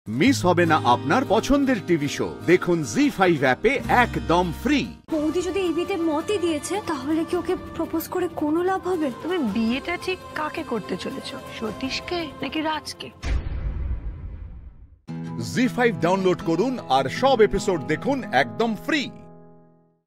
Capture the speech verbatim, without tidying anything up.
Miss হবে না আপনার পছন্দের টিভি শো। দেখুন জি ফাইভ অ্যাপে একদম ফ্রি। বৌদি যদি এই বিয়েতে মতই দিয়েছে তাহলে কি ওকে প্রপোজ করে কোনো লাভ হবে? তুমি বিয়েটা ঠিক কাকে করতে চলেছো, সতীশকে নাকি রাজকে? জি ফাইভ ডাউনলোড করুন আর সব এপিসোড দেখুন একদম ফ্রি।